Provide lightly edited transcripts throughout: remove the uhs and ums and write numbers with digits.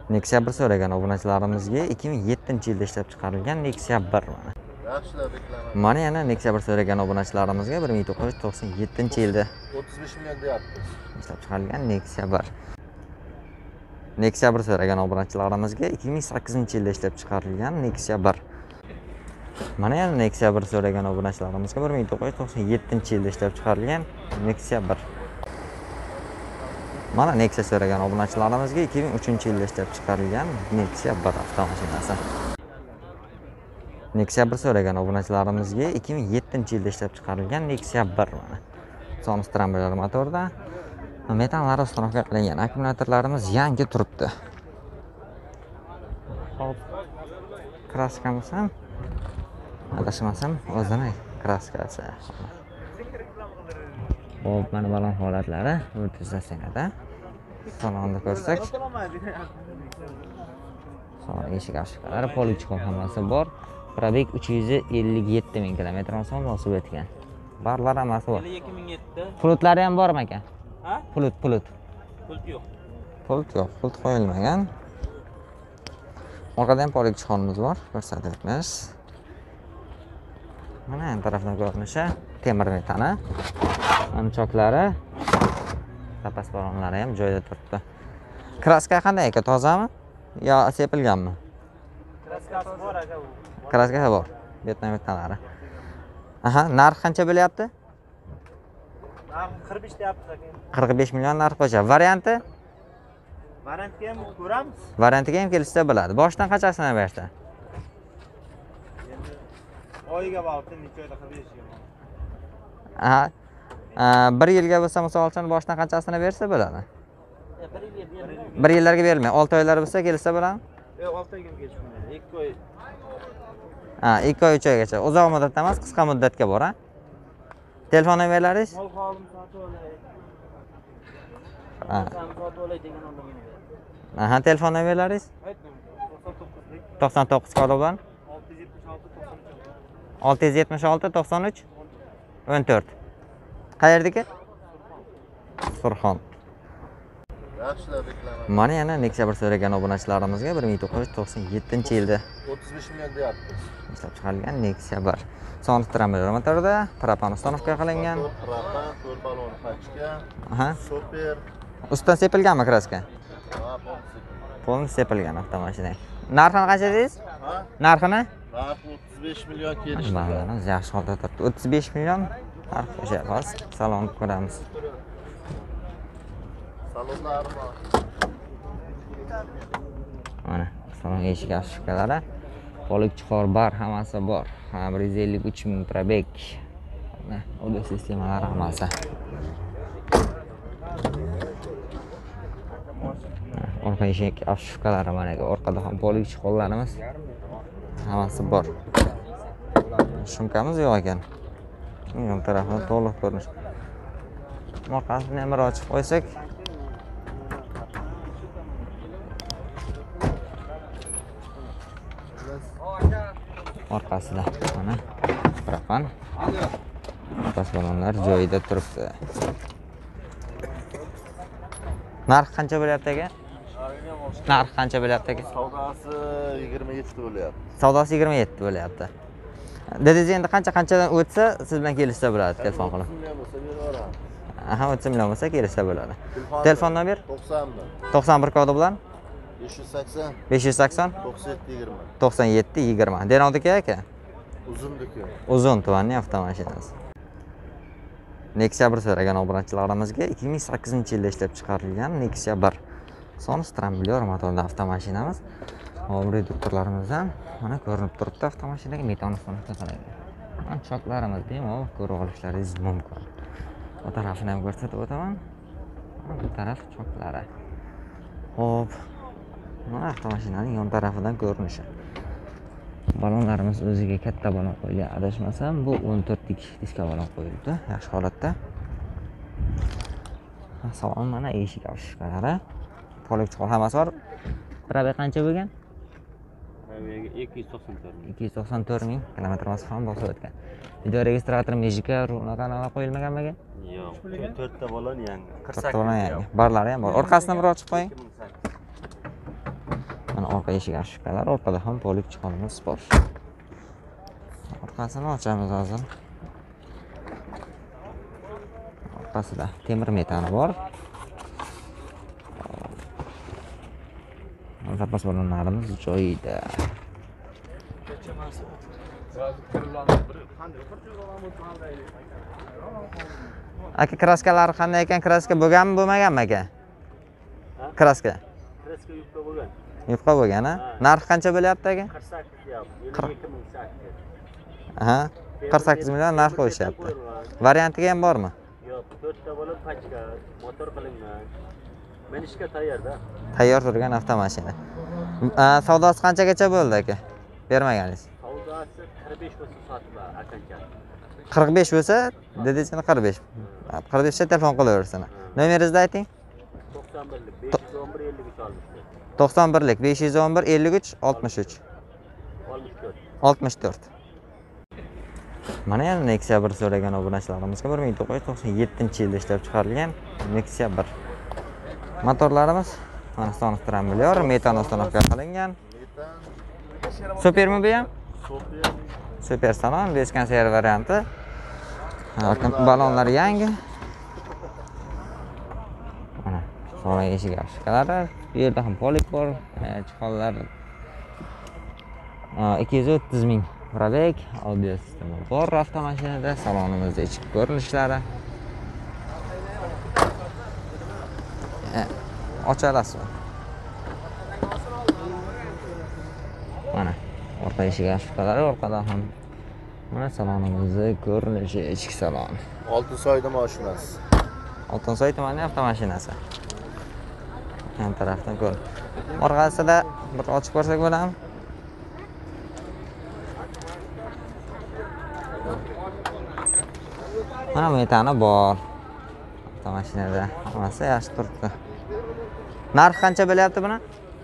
Nexia 1 so'ragan obunachilarimizga 2007-yilda ishlab chiqarilgan Nexia 1 mana. Yaxshilar reklama. Mana yana Nexia 1 so'ragan obunachilarimizga 1997-yilda 35 million deyapmiz. ishlab chiqarilgan Nexia 1. Nexia 1 so'ragan obunachilarimizga 2008-yilda ishlab chiqarilgan Nexia 1. Mana yana Nexia 1 so'ragan obunachilarimizga 1997-yilda ishlab chiqarilgan Nexia 1. Mana Nexia so'ragan obunachilarimizga 2003-yilda ishlab chiqarilgan Nexia 1 avtomashinasi. Nexia 1 so'ragan obunachilarimizga 2007-yilda ishlab chiqarilgan Nexia 1 mana. Sonus trambular motorda metallari uстановка qilingan akkumulyatorlarimiz yangi turibdi. Hop. Kraskamiz ham adashmasam o'zini kraskasi. Hop, mana balon holatlari o'rtasanada. Salonni ko'rsak. Salon eshik ochqalari, polichkon hammasi bor. Probeg 357 ming kilometr oson bosib o'tgan. Barlar hammasi bor. 2007. Pulutlari ham bormi aka? Ha? Pulut. Pult yo'q. Pulut yo'q, pulut qo'yilmagan. Orqada ham polichkonimiz bor, ko'rsatyapmiz. Mana bu tarafdan ko'rinishi temir metani. Mana choklari, zapas balonlari ham joyida turibdi. Kraska qanday aka, tozami? Yo sepilganmi? Kraskasi bor aka u. Kraskasi bor. Betma metalari. Aha, narx qancha bo'lyapti? Narx 45 deyapmiz aka. 45 million narx qo'yishadi. Varianti? Variantga ham ko'ramiz. Variantiga ham kelishsa bo'ladi. Boshdan qanchasini bersa? Endi oyiga bog'liq, necha oyda qilib berishga. Aha. 1 yilga bo'lsa, misol uchun boshdan qanchasini bersa bo'ladi? 1 yillarga berilmaydi. 6 oylar bo'lsa kelsa bo'ladi? Yo'q, 6 oyga kelishmaydi. 2 oy. Ha, 2 oy 3 oygacha. Uzoq muddatda emas, qisqa muddatga bor, ha. Telefon nomeringiz? Mol holim sotib olay. Ha. Sotib olay degan odamga. Aha, telefon nomeringiz? 99 kodi bilan 676 93 14. Qayerdagi? Surxon. Yaxshilar reklama. Mana yana Nexia 1 so'ragan obunachilarimizga 1997-yilda 35 million deyapmiz. ishlab chiqarilgan Nexia 1. Sonus trambular motorida propan uстановка qilingan. Propan, 4 balon pachka. Aha. Super. Ustidan sepilganmi kraska? Ha, polsik. Polni sepilgan avtomashina. Narxini qancha dedingiz? Ha? Narxini? Narx 35 million kelishdi. Balonimiz yaxshi holda turibdi. 35 million narx qo'shamiz. Salonni ko'ramiz. Salonlar bor. Mana salon eshik ochqalari, polichkon bar hammasi bor. 153 ming probeg. Mana audio sistemalari hammasi. Orqa eshik ochqalari mana orqada ham polichkonlarimiz hammasi bor. Shumkamiz yo'q ekan. Yon tarafdan to'liq ko'rinish. Orqasini ham ochib qo'ysak, orqasida mana propan zapas balonlar joyida turibdi. Narx qancha bo'lyapti aka? Narx qancha bo'lyapti aka? Savdosi 27 bo'lyapti. Savdosi 27 bo'lyapti. Dedingiz endi qanchadan o'tsa siz bilan kelishsa bo'ladi telefon qilib. 30 million bo'lsa beraveramiz. Aha, 30 million bo'lsa kelishsa bo'ladi. Telefon nomer 91 91 kodi bilan 580 580 97 20. 97 20. Denovdiki aka? Uzundiki. Uzun tumanning avtomashinasi. Nexia 1 so'ragan obunachilarimizga 2008-yilda ishlab chiqarilgan Nexia 1. Sonus trambular motorli avtomashinamiz. Hop, reduktorlarimiz ham mana ko'rinib turibdi. Avtomashinaga metan uстановка qilingan. Mana choklarimiz bemalol ko'rib olishlaringiz mumkin. Bu tarafini ham ko'rsatib o'taman. Bu taraf choklari. Hop. Mana avtomashinaning yon tarafidan ko'rinishi. Balonlarimiz o'ziga katta balon qo'yilgan. Adashmasam, bu 14 lik diska balon qo'yildi. Yaxshi holatda. Salon mana eshik ochqalari. Polichkon hammasi bor. Probeg qancha bo'lgan? Probegi 294 ming kilometr masofani bosib o'tgan. Video registrator mejika qanaqa qo'yilmaganmi? Yo'q, 4 ta balon yangi. 48 balon yangi. Barlari ham bor. Orqasini bir ochib qo'ying. orqa eshik ashkalar, orqada ham polik chiqarimiz bor. Orqasini ochamiz hozir. Orqasida temir metani bor. Zapas balonlarimiz joyida. Aka, kraskalari qanday ekan? Kraska bo'lganmi, bo'lmaganmi aka? Kraska. Kraska yupqa bo'lgan. Yupqa bo'lgan, ha? Narxi qancha bo'lyapti aka? 48 deyapti. 22.8. Aha. 48 million narx qo'yishyapti. Variantiga ham bormi? Yo'q, 4 ta bo'lib pachka, motor qilingan. Minishga tayyorda. Tayyor turgan avtomashina. Savdosi qanchagacha bo'ldi aka? Bermaganingiz. Savdosi 45 bo'lsa sotilar akancha. 45 bo'lsa, dedingiz 45. 45 ta telefon qilaversin. Nomeringizni ayting. 91lik 511 53 olmishdi. 91lik 511 53 63 64. Mana yana Nexia 1 so'ragan obunachilarimizga 1997-yilda ishlab chiqarilgan Nexia 1. Motorlarimiz mana sonistran million, metan uстановка qilingan. Supermi bu ham? Super salon, beskonser varianti. Balonlar yangi. Mana so'ra eshik ashkalari, bu yerda ham polik bor, chiqonlar 230 ming probeg, audio sistemi bor avtomashinada, salonimizda ichki ko'rinishlari. Ocha olasizmi? Mana orqa eshik ashkalari, orqada ham mana salonimizda ko'rinishi, ichki salon. Oltinsoyda mashinasi. Oltinsoy tumanining avtomashinasi. Yan tarafdan ko'r. Orqasida bir ochib ko'rsak bo'ladimi? Mana metani bor. Avtomashinada hammasi yaxshi turibdi. Narx qancha bo'lyapti buni?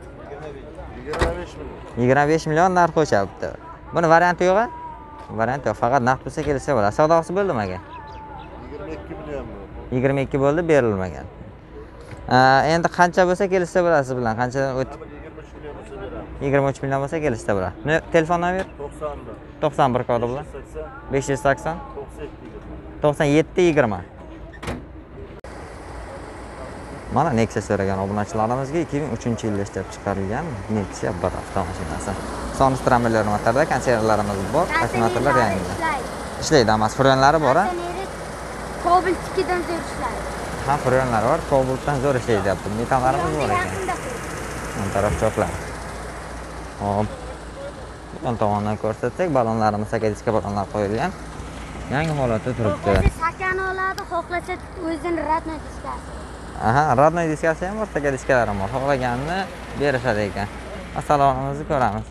25 million. 25 million narx qo'yishyapti. Buni varianti yo'q-a? Variant yo'q, faqat naqd pulsa kelsa bo'ladi. Savdosi bo'ldimi aka? 22 million bu. 22 bo'ldi, berilmagan. Endi qancha bo'lsa kelsa bo'ladi siz bilan? Qanchadan o'tib? 23 million bo'lsa kelsa bo'ladi. Telefon nomeri? 91 kodi bilan. 580 97 20. Mana Nexia so'ragan obunachilarimizga 2003-yilda ishlab chiqarilgan Nexia 1 avtomashinasi. Sonistran million motorda konservlarimiz bor, akkumulyatorlar yangi. Ishlaydi, hammasi frenlari bor, ha? Kobeltkidan zo'r ishlaydi. Ha, frenlari bor, Cobaltdan zo'r ishlaydi deyapti. Metallarimiz bor ekan. Bu taraf choklar. Hop. Bu tomondan ko'rsatsak, balonlarimiz sakadiska balonlar qo'yilgan. Yangi holatda turibdi. Sakani oladi, xohlasa o'zini radnoy diskasi. Aha, radnoy diskasi ham bor, sakadiskalar ham bor. Xohlaganini berishadi ekan. Salonimizni ko'ramiz.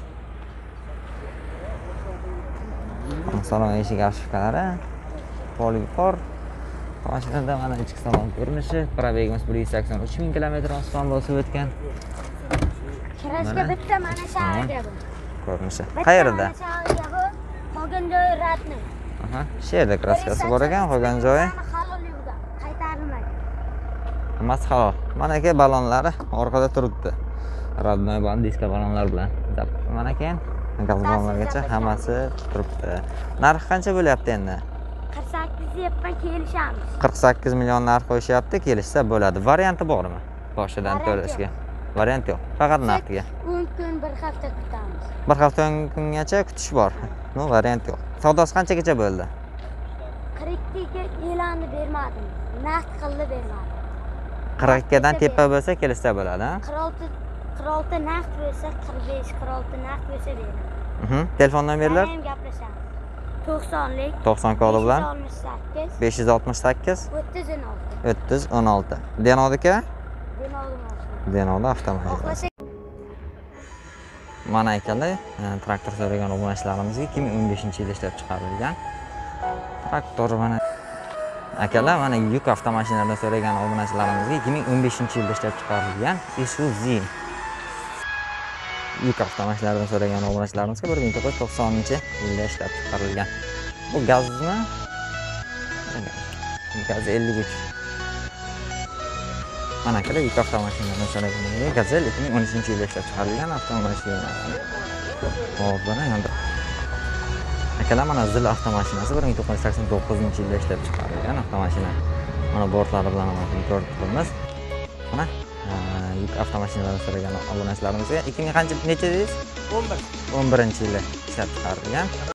Salon eshik ashkalari, poligor. Mashinada mana ichki salon ko'rinishi, probegimiz 183 ming kilometr osmon bosib o'tgan. Kirashga bitta mana shaharga bu. Ko'rinishi. Qayerda? Qolgan joyi radnoy. Aha, shu yerda kraskasi bor ekan, qolgan joyi Halol yo'qda, qaytarilmagan. hammasi halol. Mana aka balonlari orqada turibdi. Radnoy balon, diska balonlar bilan. Mana keyin gaz balonlargacha hammasi turibdi. Narxi qancha bo'lyapti endi? 48 yapman kelishamiz. 48 million narx qo'yishyapti, kelishsa bo'ladi. Varianti bormi? Boshidan to'lashga. Variant yo'q, faqat narxga. 10 kun, bir hafta kutamiz. Bir hafta kungacha kutish bor. No, variant yo'q. Savdosi qanchagacha bo'ldi? 42 ga e'lonni bermadim. Naqd qildi bermadim. 42 dan tepa bo'lsa kelishsa bo'ladi, ha? 46 naqd bo'lsa 45, 46 naqd bo'lsa beraman. Telefon nomerlar? Ham gaplashamiz. 90lik 90 kodi bilan 568 568 316. 316. Denodika? Denodimiz. Denoda avtomashina. Xohlasak Mana ekanlar, traktor so'ragan obunachilarimizga 2015-yilda ishlab chiqarilgan traktor. Mana akalar, mana yuk avtomashinalardan so'ragan obunachilarimizga 2015-yilda ishlab chiqarilgan Isuzu yuk avtomashinalardan so'ragan obunachilarimizga 1990-yilda ishlab chiqarilgan. Bu gazmi? Gaz 53. Mana akalar yuk avtomashinani so'raganimga Gazel 2013-yilda ishlab chiqarilgan avtomashinasi. Hop, mana endi akalar mana Zil avtomashinasi 1989-yilda ishlab chiqarilgan avtomashina. Mana bortlari bilan ko'rib turibmiz. Mana yuk avtomashinalarni so'ragan obunachilarimizga 2000 necha dedingiz? 11. 11-yilda ishlab chiqarilgan.